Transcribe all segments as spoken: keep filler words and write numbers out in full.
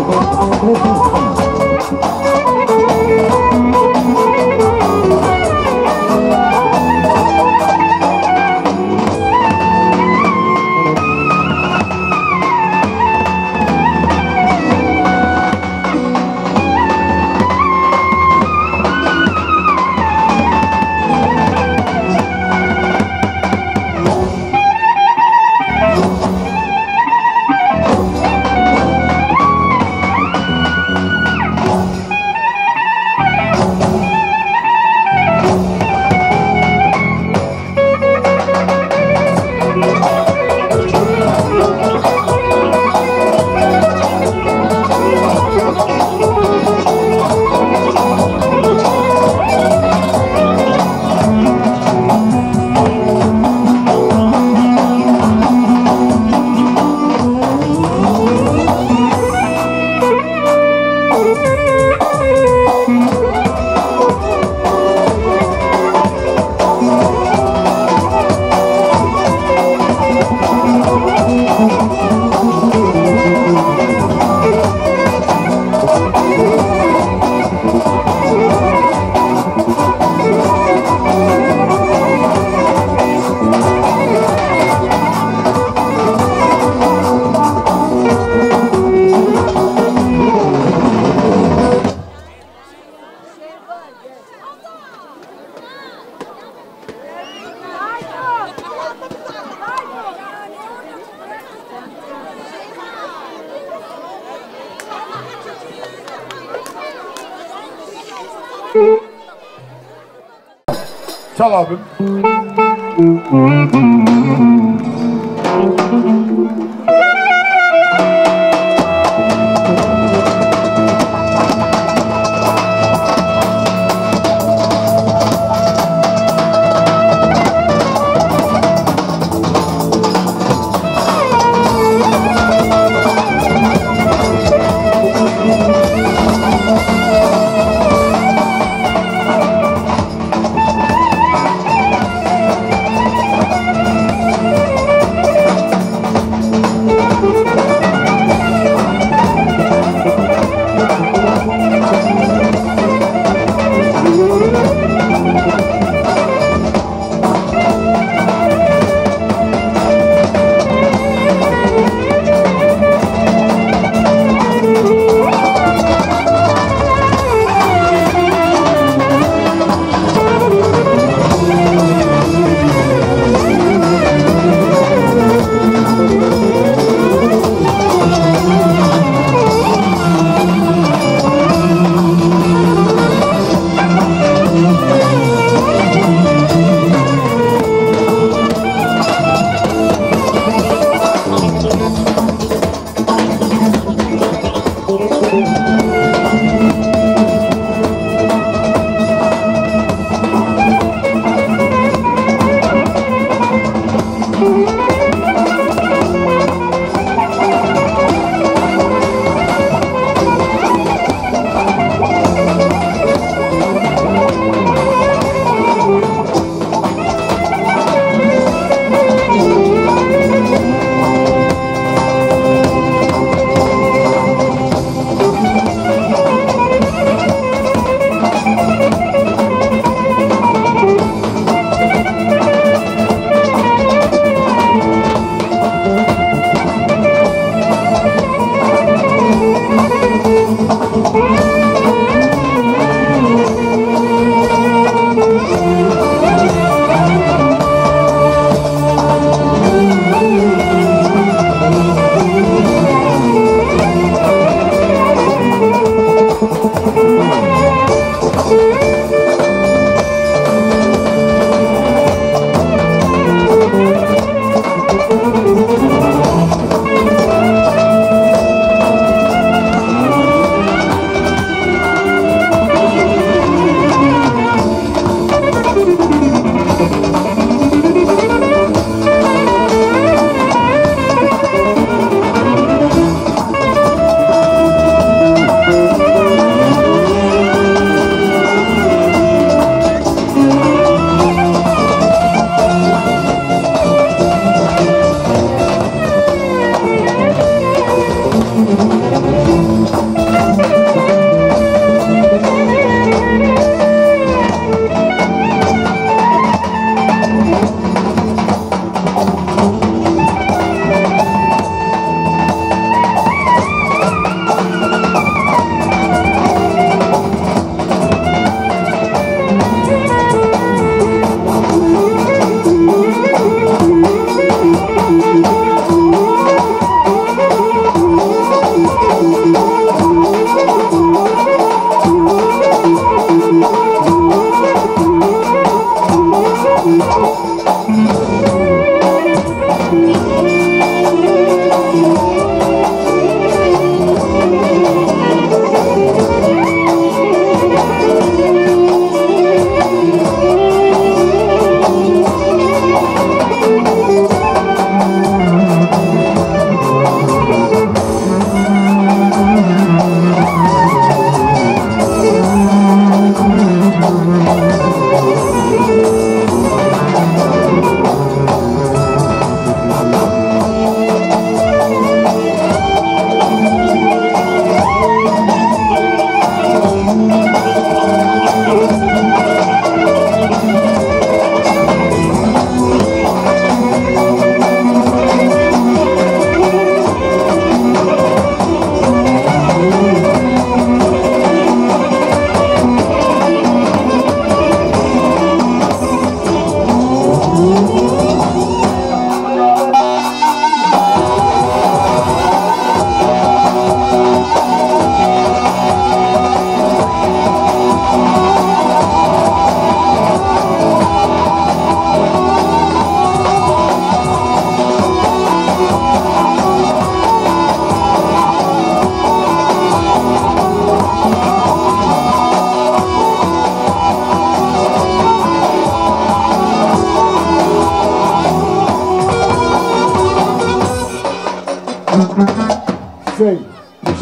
Çal abim.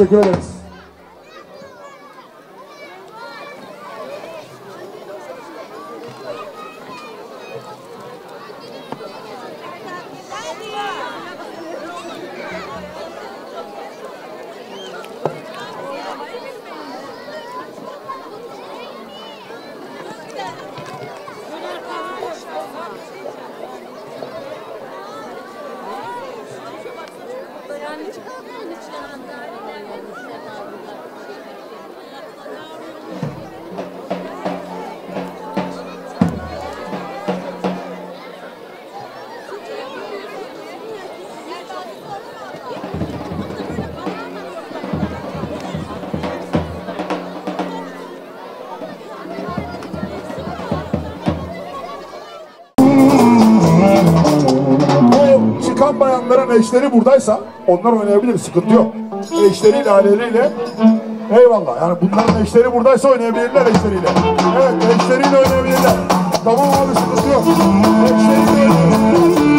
Teşekkür ederiz. Bayanların eşleri buradaysa onlar oynayabilir, sıkıntı yok. Eşleriyle, aileleriyle eyvallah. Yani bunların eşleri buradaysa oynayabilirler eşleriyle. Evet, eşleriyle oynayabilirler. Tamam abi, sıkıntı yok. Eşleriyle oynayabilirler.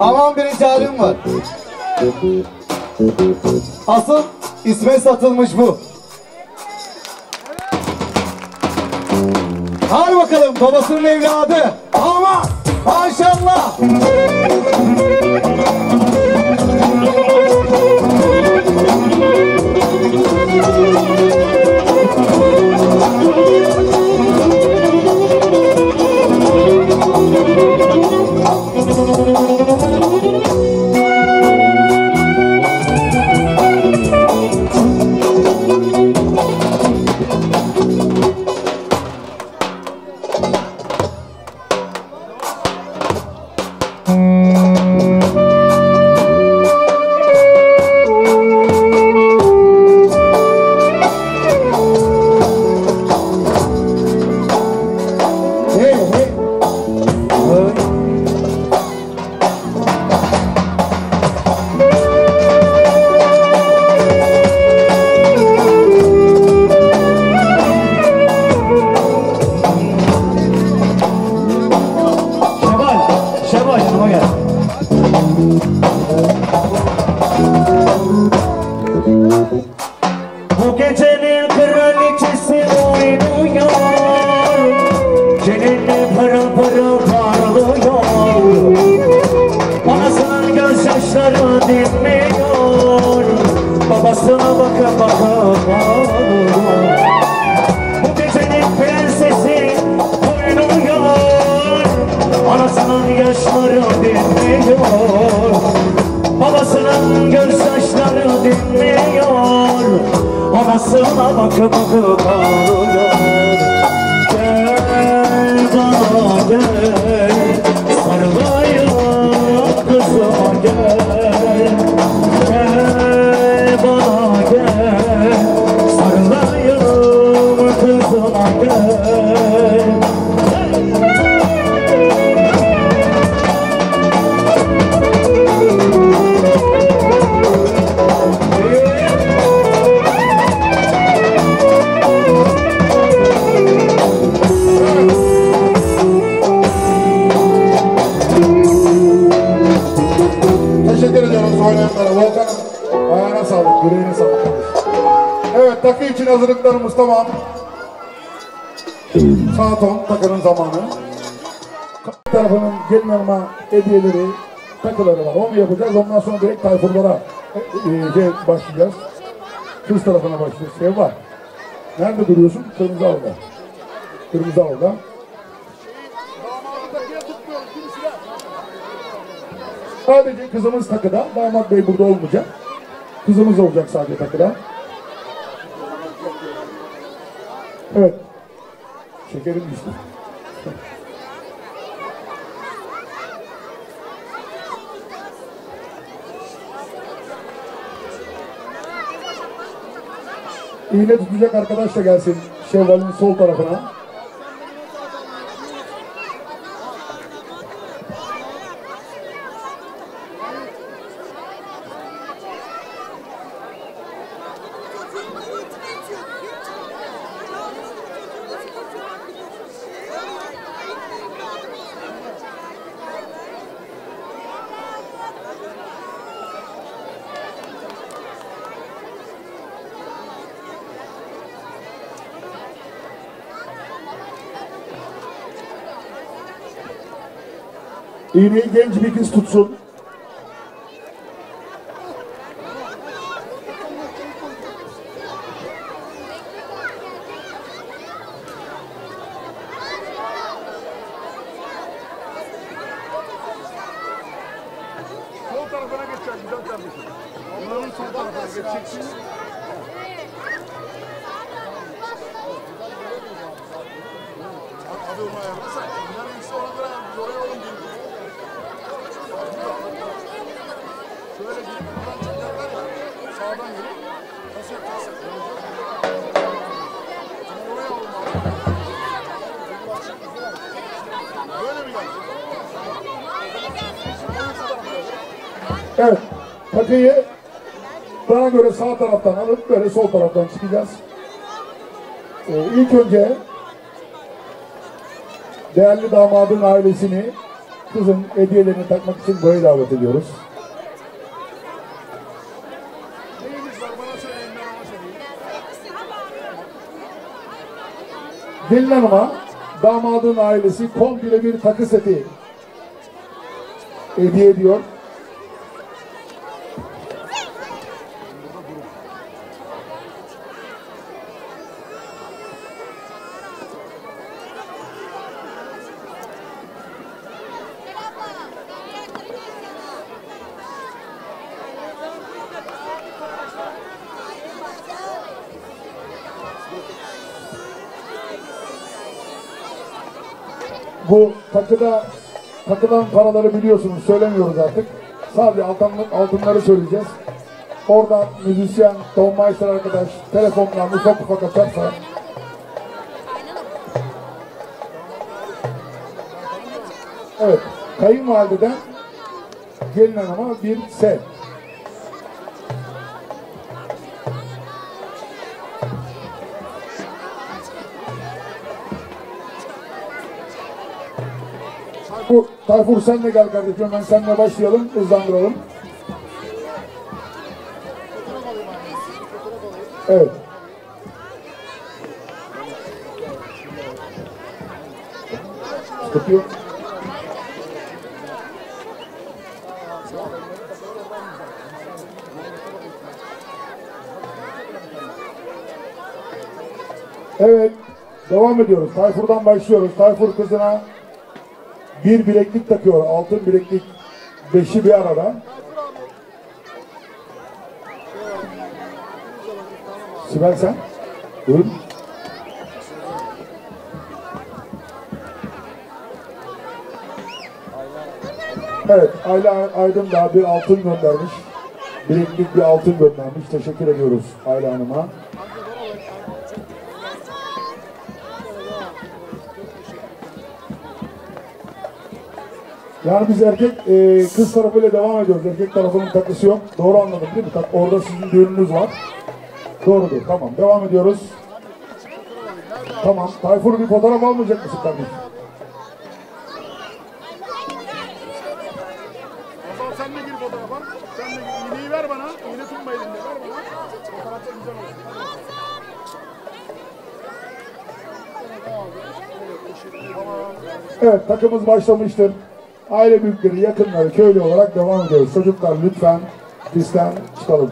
Aman bir ricalim var. Asıl isme satılmış bu. Hadi bakalım babasının evladı. Ama maşallah. Bu gecenin kraliçesi oynuyor, cennet pırıl pırıl parlıyor, anasının gözyaşları dinmiyor, babasına bakıp bakıp ağlıyor. Bu gecenin prensesi oynuyor, anasının yaşları dinmiyor, babasının gözyaşları dinmiyor, anasına bakıp bakıp ağlıyor. Gel bana gel, sarılayım kızıma gel. Gel bana gel, sarılayım kızıma gel. Teşekkür ediyoruz oynayanlara. Volkan ayağına sağlık, yüreğine sağlık. Evet, takı için hazırlıklarımız tamam. Saat on takının zamanı. Bir tarafının gelin hanıma hediyeleri, takıları var. Onu yapacağız. Ondan sonra direkt tayfurlara e, e, şey, başlayacağız. Kız tarafına başlayacağız. Şey var. Nerede duruyorsun? Kırmızı avda. Kırmızı avda. Sadece kızımız takıda. Damat bey burada olmayacak. Kızımız olacak sadece takıda. Evet. Şekerim düştü. İğne tutacak arkadaş da gelsin şevvalin sol tarafına. İğneyi genç bir kız tutsun. Sol tarafına geçecek güzel kardeşim. Onların sol tarafına geçeceksin. Abi onu ayarlasak. Bunların ikisi olanlara oraya olun değil. Şöyle bir buradan çıkacaklar ya, sağdan gelip nasıl yapacağız? Oraya olun abi. Böyle mi gelecek? Evet, takıyı bana göre sağ taraftan alıp böyle sol taraftan çıkacağız. Ee, ilk önce değerli damadın ailesini kızın hediyelerini takmak için buraya davet ediyoruz. Gelin hanıma damadın ailesi komple bir takı seti hediye ediyor. Bu takıda takılan paraları biliyorsunuz, söylemiyoruz artık. Sadece altınlık altınları söyleyeceğiz. Oradan müzisyen Tom Meister arkadaş telefondan ufak ufak açarsa evet, kayınvalideden gelin hanıma bir set. Tayfur, Tayfur sen de gel kardeşim, hemen seninle başlayalım, hızlandıralım. Evet. Sıkıntı yok. Evet, devam ediyoruz. Tayfur'dan başlıyoruz. Tayfur kızına bir bileklik takıyor, altın bileklik, beşi bir arada. Sibel sen, buyurun. Evet, Ayla Aydın da bir altın göndermiş. Bileklik bir altın göndermiş. Teşekkür ediyoruz Ayla Hanım'a. Yani biz erkek, e, kız tarafıyla devam ediyoruz. Erkek tarafının takısı yok. Doğru anladım değil mi? Tak, orada sizin düğününüz var. Doğrudur. Tamam. Devam ediyoruz. Tamam. Tayfur bir fotoğraf almayacak mısın kardeşim? Azal sen de gir fotoğrafa. Sen de gir. İğneyi ver bana. İğne tutma elinde. Ver bana. Fotoğrafta güzel olur. Evet, takımız başlamıştır. Aile büyükleri, yakınları, köylü olarak devam ediyoruz. Çocuklar lütfen pistten çıkalım.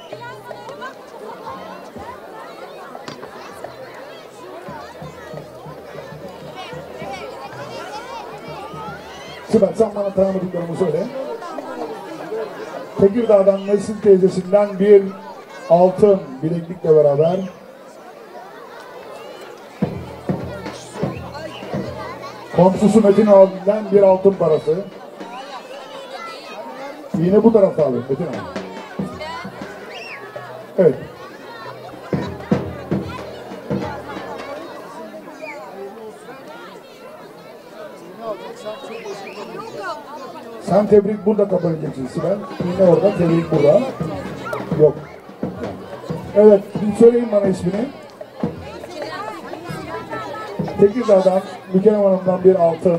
Sibel sen bana tanımadıklarımı söyle. Tekirdağ'dan Nesin teyzesinden bir altın bileklikle beraber komşusu Metin abinden bir altın parası. Yine bu tarafta abi Metin abi. Evet. Sen tebrik burada kabul edeceksin Sibel. Yine orada, tebrik burada. Yok. Evet, bir söyleyin bana ismini. Tekirdağ'dan Mükerrem Hanım'dan bir altın.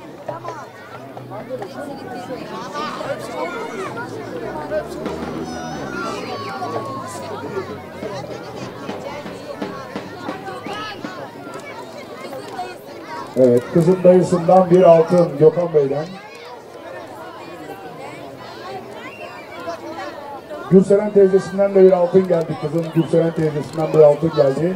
Evet, kızın dayısından bir altın Gökhan Bey'den. Gülseren teyzesinden de bir altın geldi kızın. Gülseren teyzesinden bir altın geldi.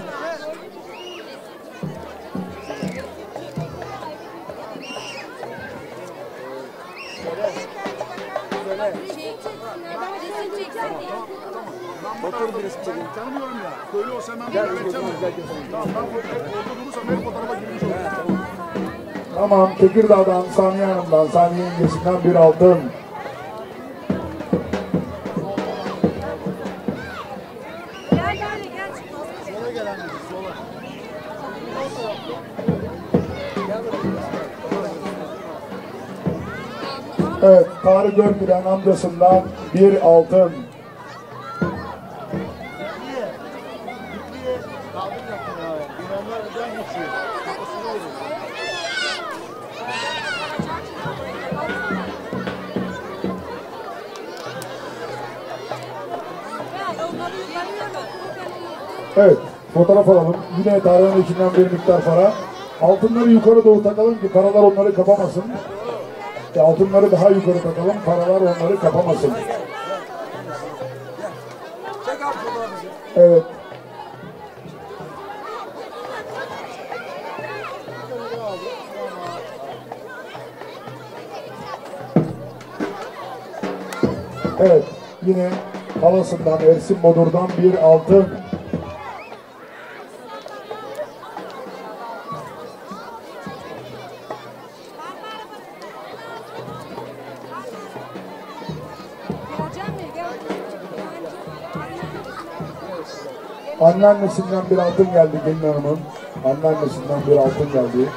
Bakalım birisi çekelim. Tanımıyorum ya. Köylü olsa hemen bir öğreteceğim. Tamam, ben orada durursam her fotoğrafa girmiş olurum. Tamam, Tekirdağ'dan Saniye Hanım'dan, Saniye yengesinden bir altın. Gel gel gel. Sola gel anneciğim, sola. Evet, Tarık Görmüren amcasından bir altın. Evet, fotoğraf alalım. Yine Tarhan'ın içinden bir miktar para. Altınları yukarı doğru takalım ki paralar onları kapamasın. E, altınları daha yukarı takalım, paralar onları kapamasın. Evet. Evet, yine halasından, Ersin Bodur'dan bir altın. Geleceğim mi? Gel. Anneannesinden bir altın geldi gelin hanımın. Anneannesinden bir altın geldi.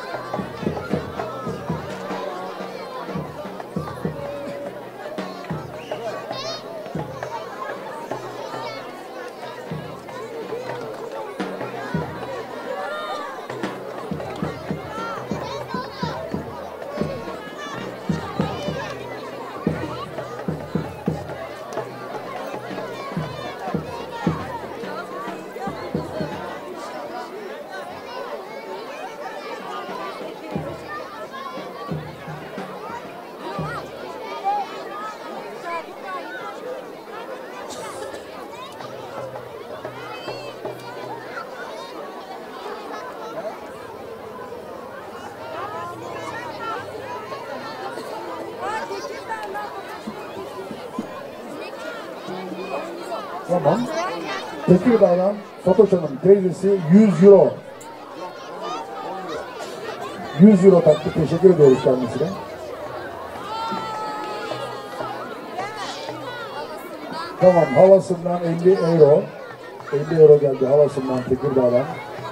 Tamam. Tekirdağ'dan Fatoş Hanım teyzesi yüz euro. yüz euro taktı. Teşekkür ediyoruz kendisine. Tamam, halasından elli euro. elli euro geldi halasından Tekirdağ'dan.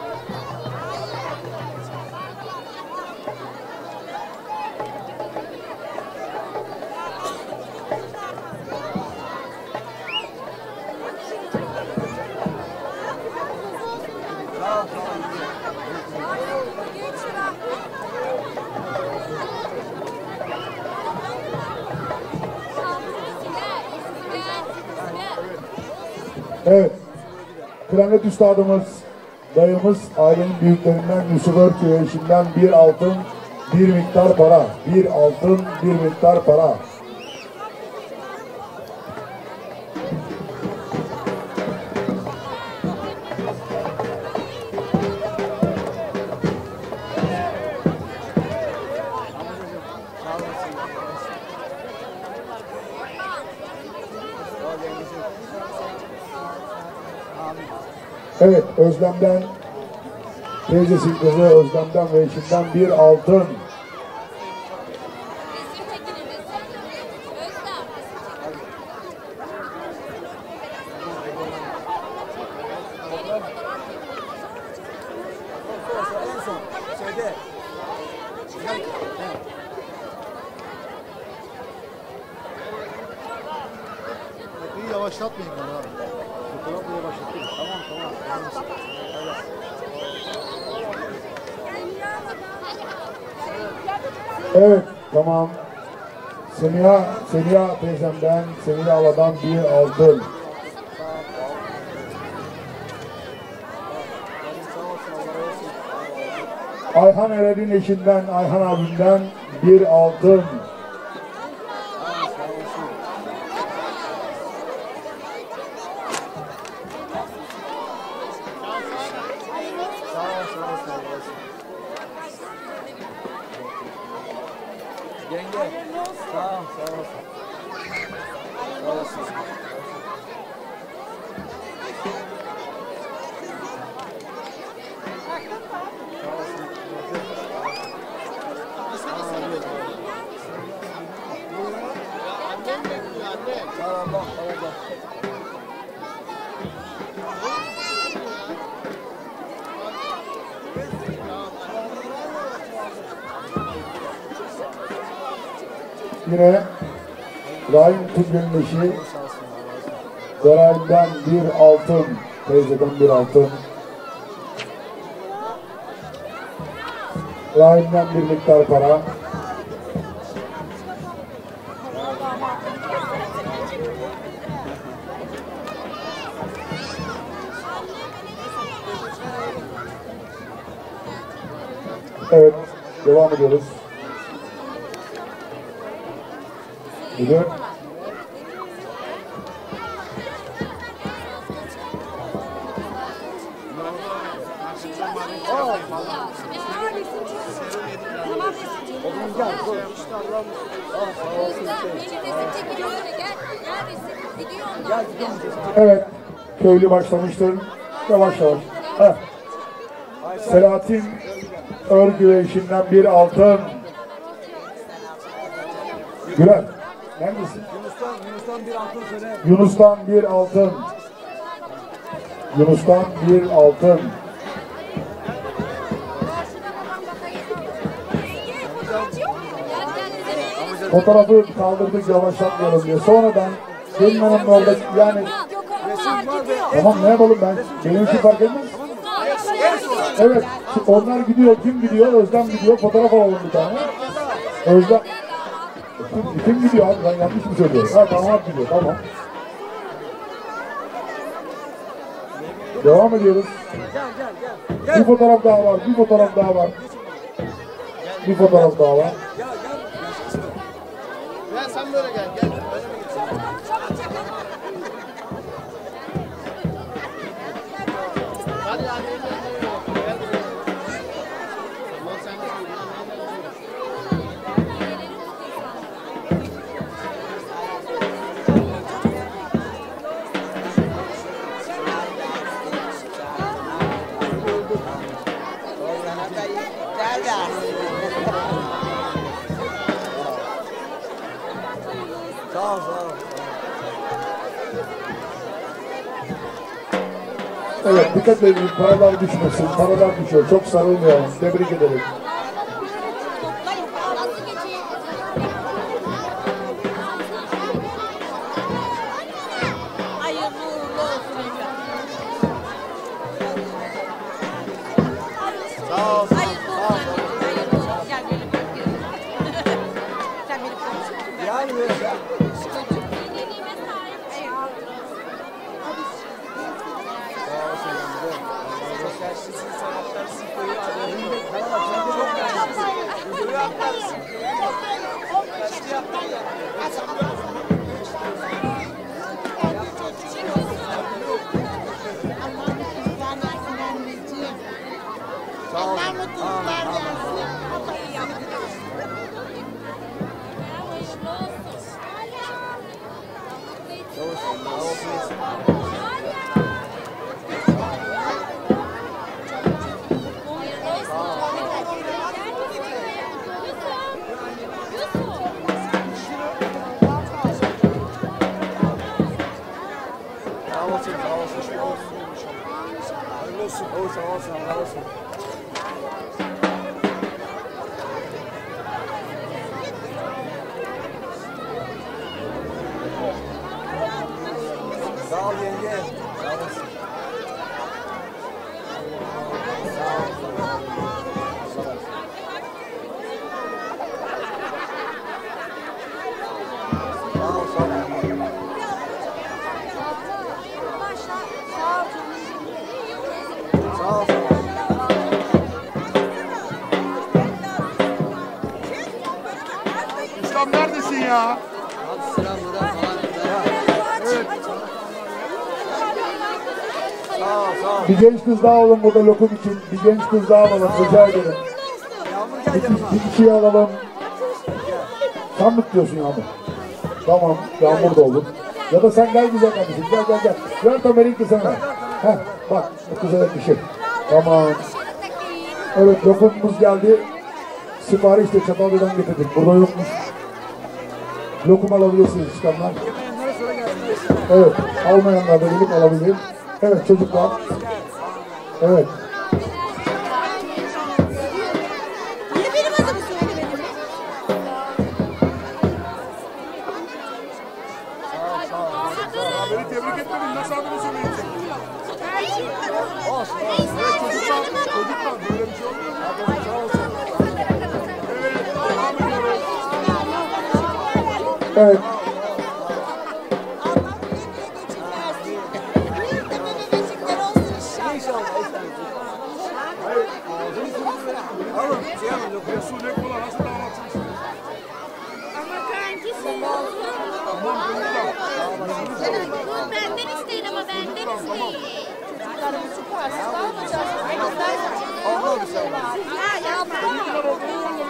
Evet, klarnet üstadımız, dayımız, ailenin büyüklerinden Yusuf Örkü eşinden bir altın, bir miktar para. Bir altın, bir miktar para. Evet, Özlem'den, teyzesi kızı Özlem'den ve eşinden bir altın. İyi yavaşlatmayın bana abi. Fotoğrafı yavaşlatayım. Tamam tamam. Evet, tamam. Semiha, Semiha teyzemden, Semiha Ala'dan bir altın. Ayhan Erer'in eşinden, Ayhan abimden bir altın. Yine Rahim Tülgün'ün eşi Deray'dan bir altın, teyzeden bir altın. Rahim'den bir miktar para. Evet, devam ediyoruz. Müdür. Evet, köylü başlamıştır. Yavaş yavaş. Heh. Selahattin örgü ve işinden bir altın. Güler, neredesin? Yunus'tan, Yunus'tan bir altın söyle. Yunus'tan bir altın. Yunus'tan bir altın. Fotoğrafı kaldırdık yavaşlatmayalım diye. Sonradan benim hanımla orada yani tamam ne yapalım ben? Benim için fark etmez. Evet, onlar gidiyor. Kim gidiyor? Özlem gidiyor. Fotoğraf alalım bir tane. Özlem. Kim, kim gidiyor abi? Ben yanlış mı söylüyorum? Ha damat gidiyor. Tamam. Devam ediyoruz. Bir fotoğraf daha var. Bir fotoğraf daha var. Bir fotoğraf daha var. Ya sen böyle gel. Gel. Hadi hadi. Sağ ol, sağ ol. Evet, dikkat edin. Paralar düşmesin. Paralar düşüyor. Çok sarılmayalım. Tebrik ederim. Sağ ol. Yani böyle ya. Allah mutluluklar versin. Sağ olasın, sağ olasın. Hayırlı olsun, olsun, olsun, Allah olsun. Sağ ol yenge. Sağ olasın. Sağ ol, sağ ol. Sağ ol, sağ ol. İslam neredesin ya? Sağ ol, sağ ol. Bir genç kız daha alalım burada lokum için. Bir genç kız daha alalım. Rica ederim. Yağmur gel Bir, yanıma. bir kişiyi alalım. Sen mi tutuyorsun Yağmur? Tamam. Yağmur da olur. Ya da sen gel güzel kardeşim. Gel gel gel. Ver kamerayı kızına. Heh, bak bu kıza yakışır. Tamam. Evet lokumumuz geldi. Sipariş de Çatalca'dan getirdik. Burada yokmuş. Lokum alabilirsiniz çıkanlar. Evet. Almayanlar da gelip alabilir. Evet çocuklar. Evet. Niye benim adımı söylemedin? Beni tebrik etmedin. Nasıl adını söyleyeceksin? Olsun. Çocuklar, çocuklar böyle bir şey olmuyor mu? Evet, devam ediyoruz. Evet. İnşallah. Resul ne kola nasıl damatsınız? Ama kanki sen Tamam kızım. Dur benden isteyin ama benden isteyin. Çocuklarımız çok parasız almayacağız. Allah bir şey var. Ha yapma.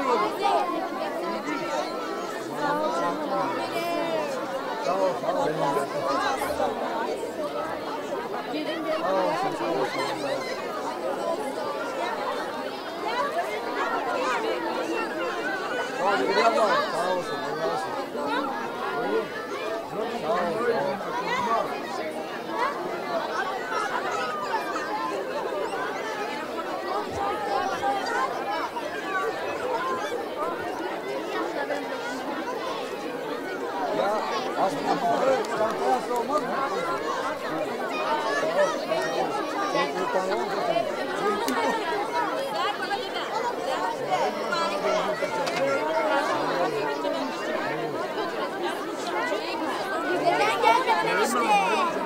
Neden gelmedin işte?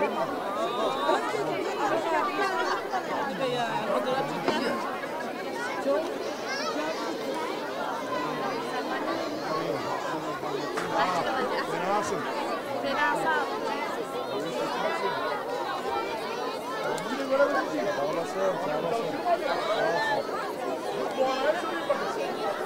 Fenasın. Fena sağ ol. Yine görebilir miyim? Sağ olasın, sağ olasın. Bu araya söyleyeyim bakın.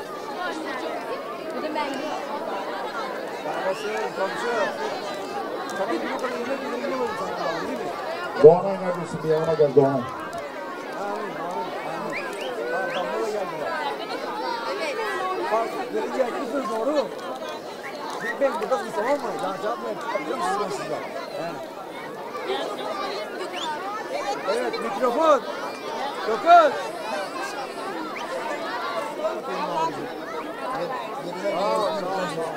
Bu da ben de. Sağ olasın, komşu. Tabii ki bu kadar yemek yemek olur sana, değil mi? Doğanay neredesin? Bir yanıma gel Doğanay. Amin, amin, amin. Ha, damla da geldiler. Bak, gelince kızın doğru. Ben burada mısın, tamam mı? Ya cevap ver, çıkabiliyor musunuz ben sizden? Evet, mikrofon. Dokun. Sağ ol, sağ ol, sağ ol.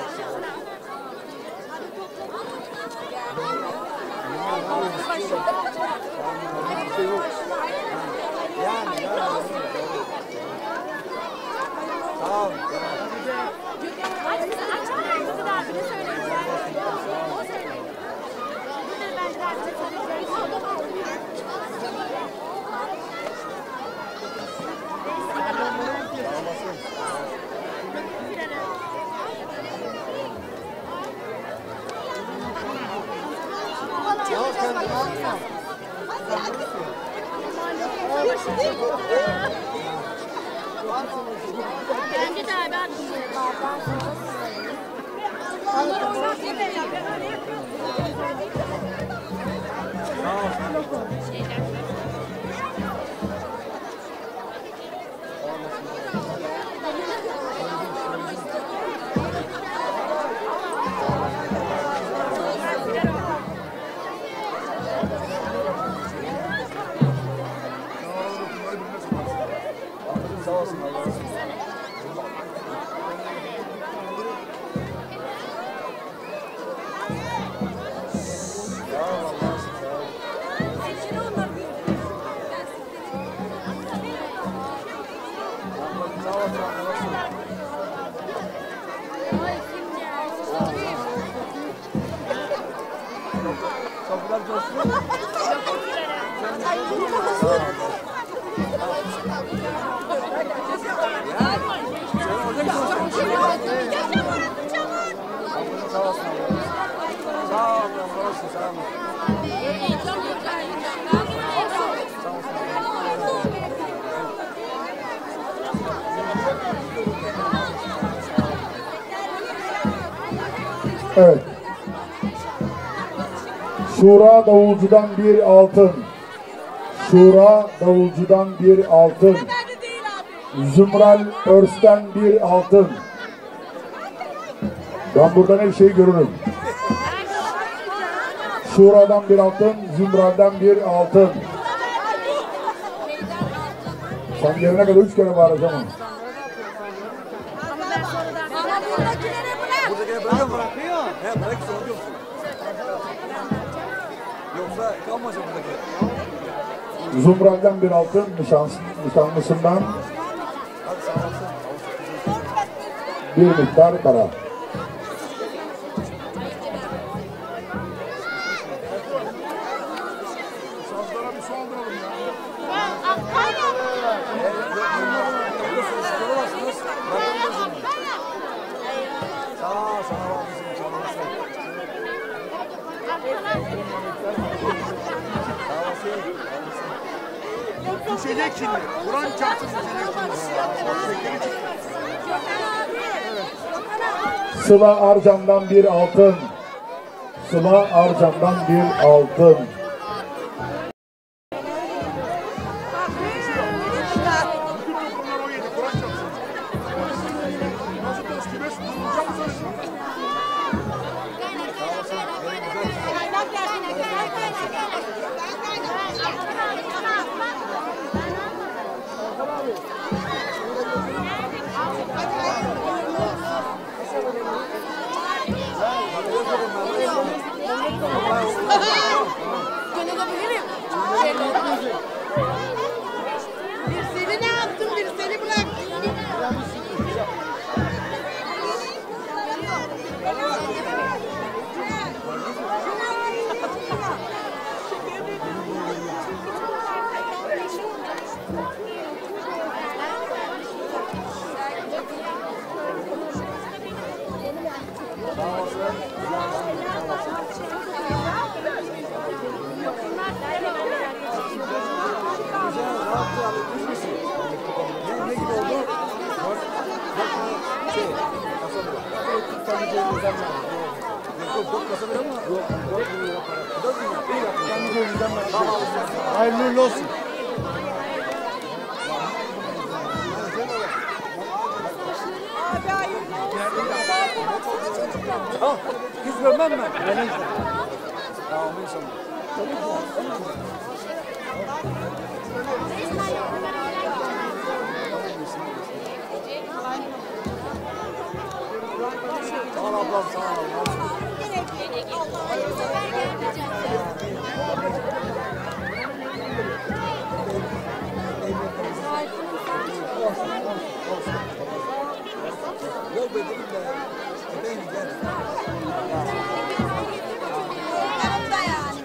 Yani, yani. Sağ ol. Aç kızı aç kızı da abine söyleyeceğim. O söyleyeyim. Bu da ben de artık bence de abi Sağ olsun, Allah olsun. Kapılar coştu. Sağ olasın. Sağ ol, sağ olasın, sağ olun. Evet. Şura Davulcu'dan bir altın. Şura Davulcu'dan bir altın. Zümral Örs'ten bir altın. Ben buradan her şeyi görürüm. Şura'dan bir altın, Zümral'den bir altın. Sen gelene kadar üç kere bağıracağım onu. Buradakine bırakıyor mu? Bırakıyor. He, bırak sonra diyorsun. Yoksa kalmayacak buradaki. Zümral'den bir altın, nişan, nişanlısından Hadi sağ olasın. bir miktar para. Sazlara bir su aldıralım ya. Aynen. Burada sonuçları var. İçecek şimdi. Kur'an çarpsın içecek şimdi. Sıla Arcan'dan bir altın. Sıla Arcan'dan bir altın. Bir seni ne yaptın, bir seni bıraktın. Ne gibi oldu? Şey, kendi cebimizden mi? Yok, dört kasa bile mi? Yok, dört bin lira para. Dört bin lira. İyi yaptın. Kendi cebimizden mi? Tamam. Hayırlı uğurlu olsun. Abi hayırlı olsun. Ah, kız vermem mi? Öyle işte. Tamam, inşallah. Sağ ol ablam, sağ ol. Yol bedelim de. Bebeğim gel. Yanımda yani.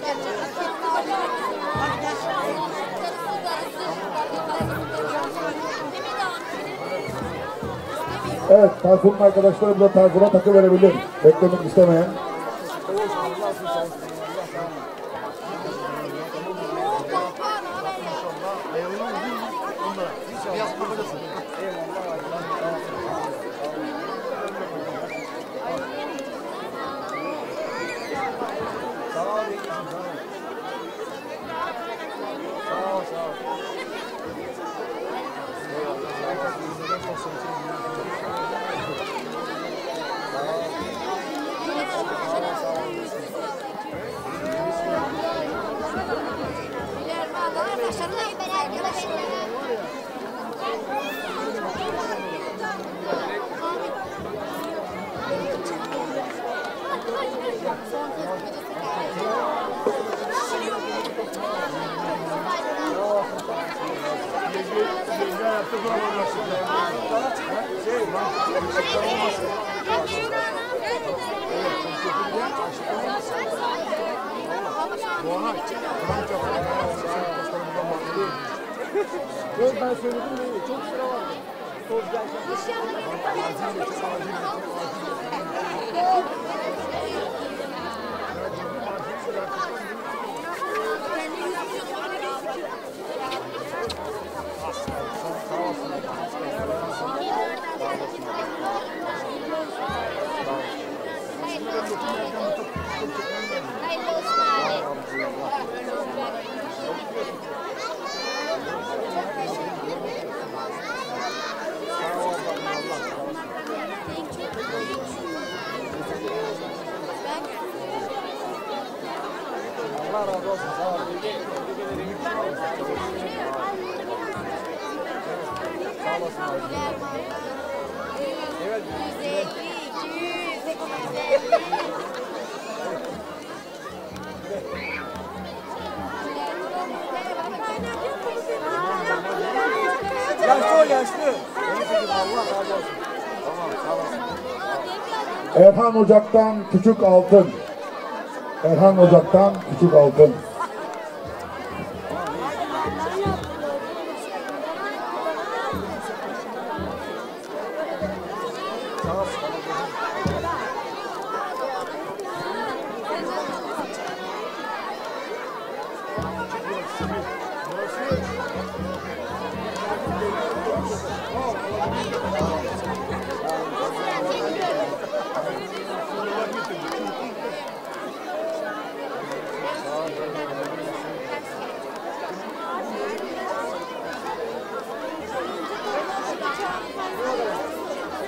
Evet, Tayfun'un arkadaşları burada Tayfun'a takı verebilir. Beklemek istemeyen. Yok ben söyledim de çok sıra vardı. Toz gelken. Hayırlı olsun abi. Allah razı olsun. Sağ ol. Sağ olasın abi. Evet. yüz elli, iki yüz, yüz elli. Yaşlı o yaşlı. Allah razı olsun. Tamam sağ olasın. Erhan Ocak'tan küçük altın. Erhan Ocak'tan küçük altın.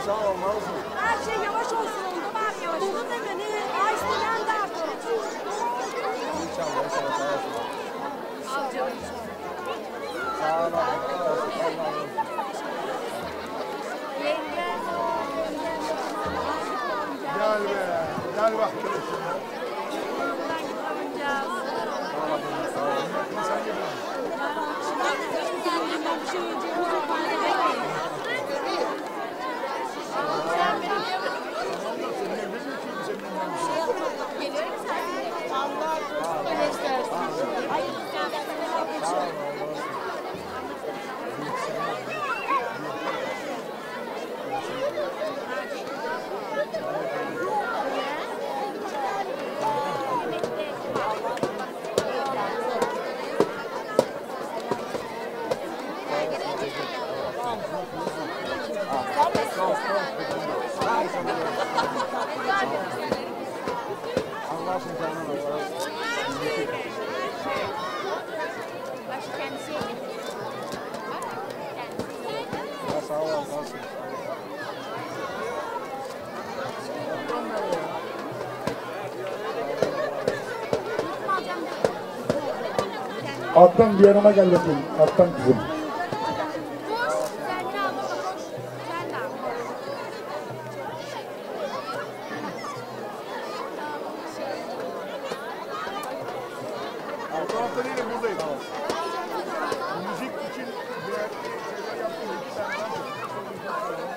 sağ ol, var olsun. Her şey yavaş olsun. Ondan abi yavaş. Bunu da beni Ayşe'den de abi. İnşallah, inşallah, sağ olsun. Al canım. Sağ ol, sağ ol. Yenge. Gel be. Gel bak. Allah aşkına canım. Başka kendisi yemek. Ya sağ ol, sağ olsun. Attan bir yanıma gel bakayım. Attan kızım. Koş. Sen de al baba koş. Sen de al. Arka hafta değilim buradayım. Müzik için birer şeyler yaptım. İki tane daha.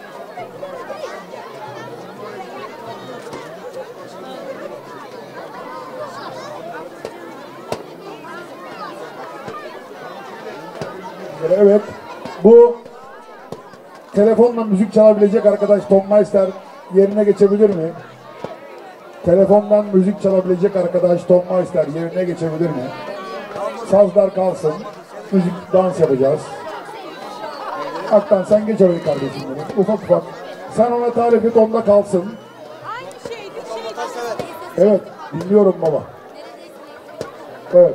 Evet, bu telefonla müzik çalabilecek arkadaş Tom Meister yerine geçebilir mi? Telefondan müzik çalabilecek arkadaş Tom Meister yerine geçebilir mi? Sazlar kalsın, müzik, dans yapacağız. Haktan sen geç oraya kardeşim benim, ufak ufak. Sen ona tarif et, onda kalsın. Aynı şeydi, şeydi. Evet, dinliyorum baba. Evet.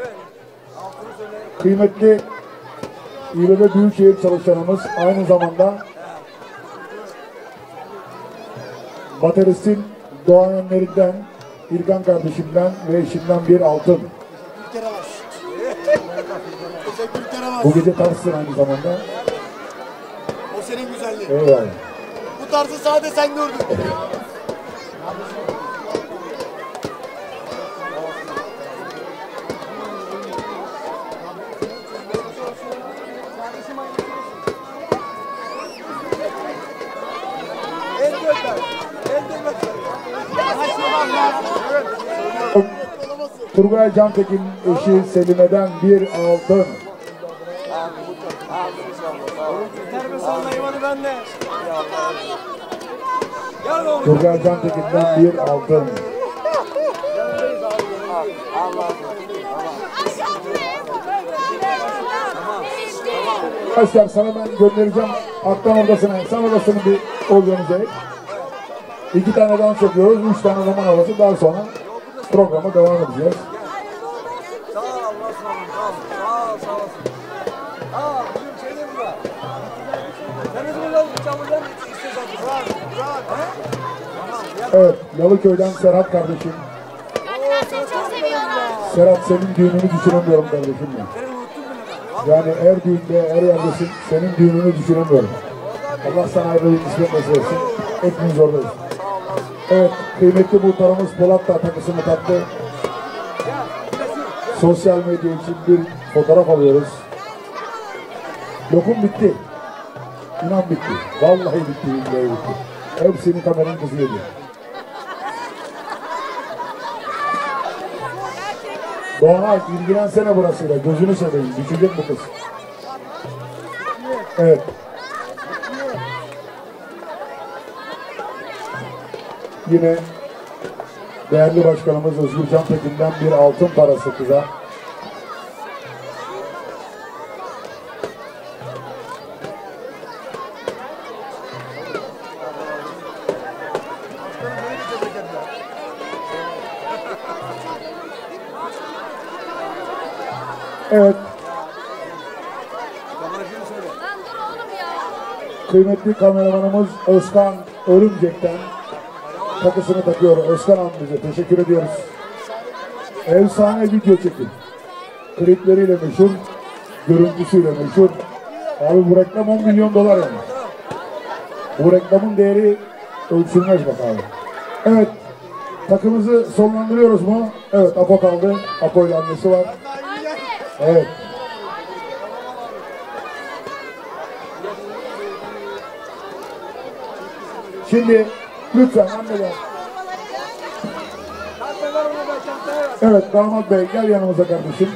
Kıymetli İBB Büyükşehir çalışanımız, aynı zamanda bateristin doğayanlarından İlkan kardeşimden ve eşimden bir altın. Bu gece tarzsın aynı zamanda. O senin güzelliğin. Eyvallah. Bu tarzı sadece sen gördün. El gönder. El gönder. Turgay Cantekin eşi Selime'den bir altın. Terbe sallayayım hadi ben de. Gel oğlum. Turgay Cantekin'den bir altın. Arkadaşlar sana ben göndereceğim Aktan odasına, sen odasını bir organize et. İki tane dans yapıyoruz, üç tane zaman havası, daha sonra programa devam edeceğiz. Sağ ol Allah sağ ol. Sağ ol sağ olasın. Aa bizim şeyde mi var? Sen ne zaman lazım çalacaksın? İstiyorsan. Rahat rahat. Tamam gel. Evet, Yalıköy'den Serhat kardeşim. Ben seni çok seviyorum. Serhat, senin düğününü düşünemiyorum kardeşim ya. Seni unuttum bile ben. Yani her düğünde, her yerdesin, senin düğününü düşünemiyorum. Allah sana ayrılık ismet nasip etsin. Hepimiz oradayız. Evet, kıymetli muhtarımız Polat da takısını taktı. Sosyal medya için bir fotoğraf alıyoruz. Lokum bitti. İnan bitti. Vallahi bitti, billahi bitti. Hepsini kameranın kızı yedi. Doğanay, ilgilensene burasıyla. Gözünü seveyim. Düşecek bu kız. Evet. Yine değerli başkanımız Özgür Cantekin'den bir altın parası kıza. Evet. Kameracını söyle. Lan dur oğlum ya. kıymetli kameramanımız Özkan Örümcek'ten takısını takıyor. Özkan Hanım bize teşekkür ediyoruz. Efsane video çekim. Klipleriyle meşhur, görüntüsüyle meşhur. Abi bu reklam on milyon dolar yani. Bu reklamın değeri ölçülmez bak abi. Evet, takımızı sonlandırıyoruz mu? Evet, Apo kaldı. Apo ile annesi var. Evet. Şimdi lütfen anneler. Evet, damat bey gel yanımıza kardeşim.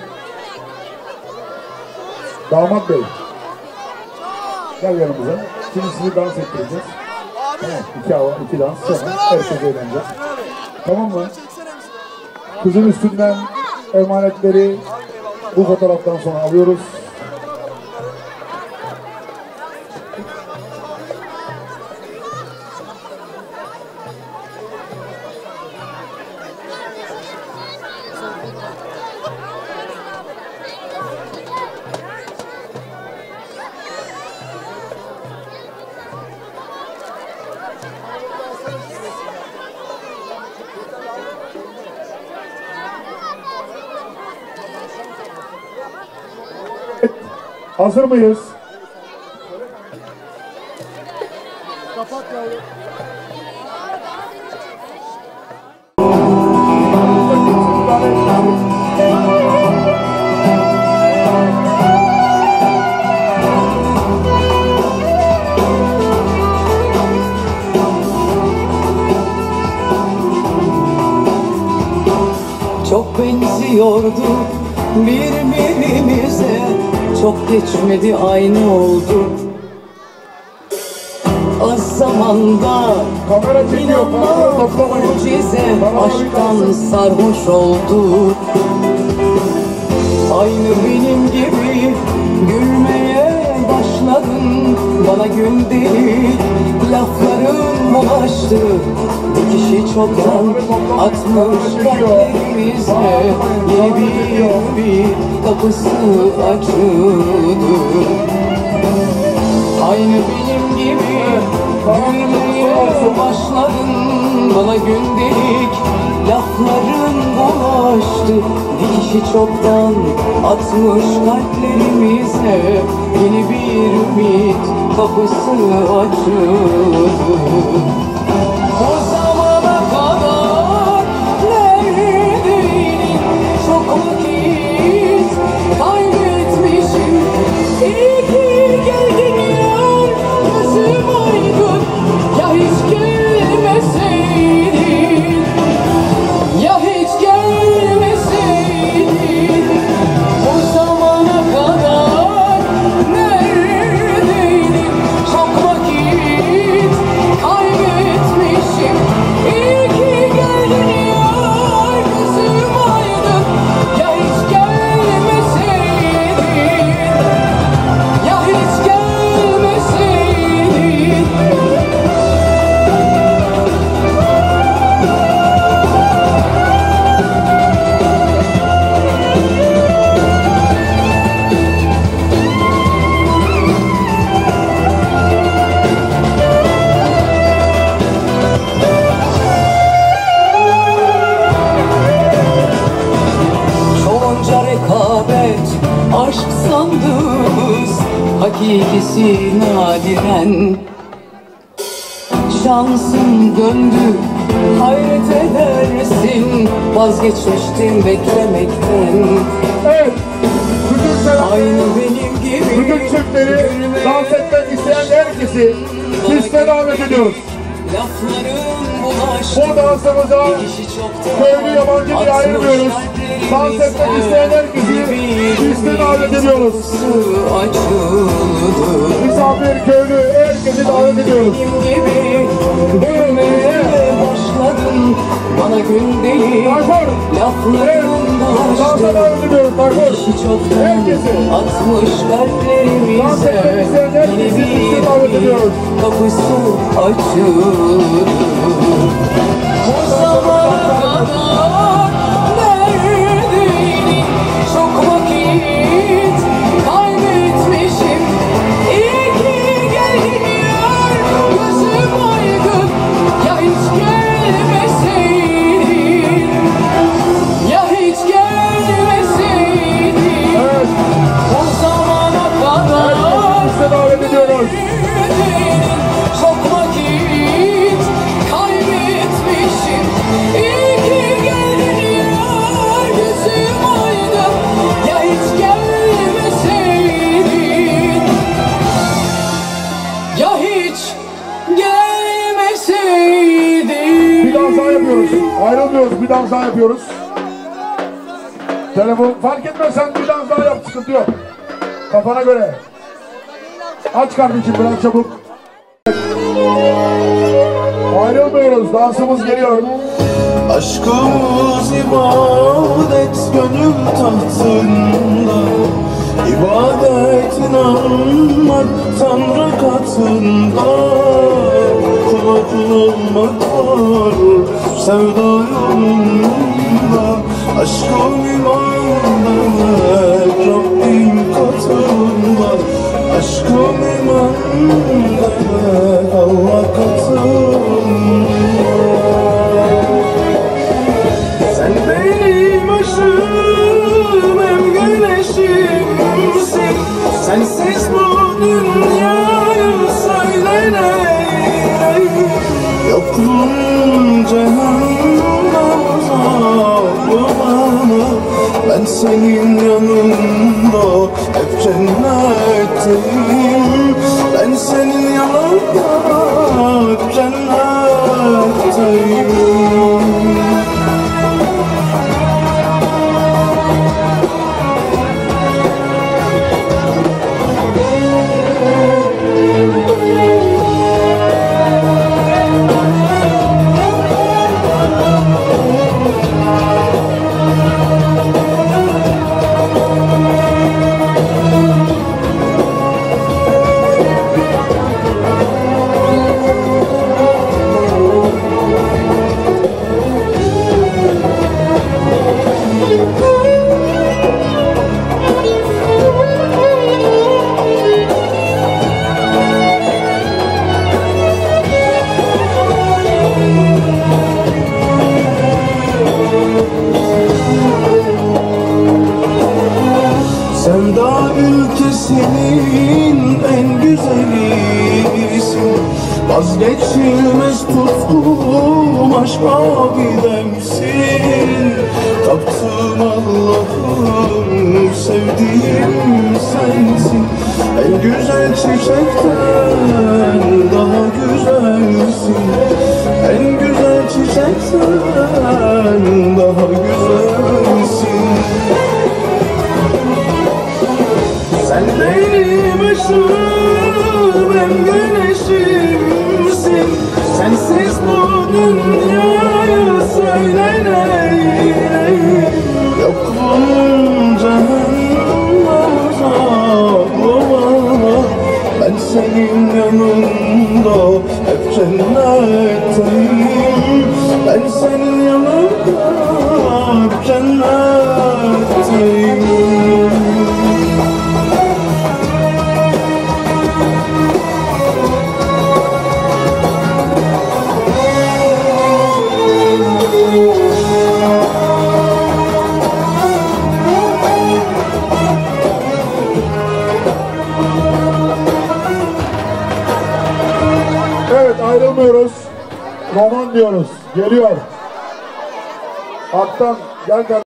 Damat bey. Gel yanımıza. Şimdi sizi dans ettireceğiz. Tamam, iki hava, iki dans. Sonra herkes eğlenecek. Tamam mı? Kızın üstünden emanetleri bu fotoğraftan sonra alıyoruz. Hazır mıyız? Kapat yavrum. Çok benziyordu birbirimize, çok geçmedi aynı oldu. Az zamanda Kamera çekiyor, kamera toplamayın. mucize aşktan sarhoş oldu. Aynı benim gibi gülmeye başladın, bana gündelik lafların bulaştı. Bir kişi çoktan atmış kalplerimize, yeni bir bir kapısı açıldı. Aynı benim gibi gülmeye başladın, bana gündelik lafların bulaştı. Bir kişi çoktan atmış kalplerimize, yeni bir ümit kapısı açıldı. O zamana kadar neredeydin? Çok vakit kaybetmişim. İyi ki geldin yar, gözüm aydın. Ya hiç gelmeseydin, ya hiç gelmeseydin. O zamana kadar neredeydin? Çok vakit kaybetmişim. İyi ki geldin yar, gözüm aydın. Ya hiç gelmeseydin, ya hiç gelmeseydin. Çoğunca rekabet, aşk sandığımız hakikisi nadiren. Şansım döndü, hayret edersin, vazgeçmiştim beklemekten. Evet. Bütün selamları, Aynı benim gibi bütün çiftleri dans etmek isteyen herkesi piste davet ediyoruz. lafların bulaştı. Bu dansımıza köylü yabancı diye ayırmıyoruz. Dans etmek isteyen herkesi piste davet ediyoruz. Misafir, köylü, herkesi davet ediyoruz. Benim gibi gülmeye başladın, bana gündelik Tayfur, evet, lafların dansa bulaştı. davet ediyoruz Tayfur. Kişi çoktan Herkesi. atmış Dans kalplerimize, etmek isteyen yeni herkesi piste bir davet ediyoruz. kapısı açıldı. O zamana kadar neredeydin? Çok vakit kaybetmişim. İyi ki geldin yapıyoruz. Ayrılmıyoruz. Bir dans daha yapıyoruz. Telefon fark etmez, sen bir dans daha yap, sıkıntı yok. Kafana göre. Aç kardeşim biraz çabuk. Ayrılmıyoruz. Dansımız geliyor. Aşkımız ibadet gönül tahtında, İbadet inanmak Tanrı katında. Kula kul olmak var sevda yolunda. Aşkım iman demek Rabbim katında. Aşkım iman demek Allah katında. Sen benim ışığım, hem güneşimsin. Sensiz bu dünyayı söyle neyleyim. Yokluğum cehennem azabı bana. Ben senin yanında hep cennetteyim. Ben senin yanında hep cennetteyim. Sevda ülkesinin en güzelisin. Vazgeçilmez tutkum aşk abidemsin. Taptığım Allah'ım, sevdiğim sensin. En güzel çiçekten daha güzelsin. En güzel çiçekten daha güzelsin. Sen benim ışığım, hem güneşimsin. Sensiz bu dünyayı söyle neyleyim. Yokluğum cehennem azabı bana. Ben senin yanında hep cennetteyim. Ben senin yanında hep cennetteyim. Evet, ayrılmıyoruz. Roman diyoruz. Geliyor. Hak'tan gel kardeşim.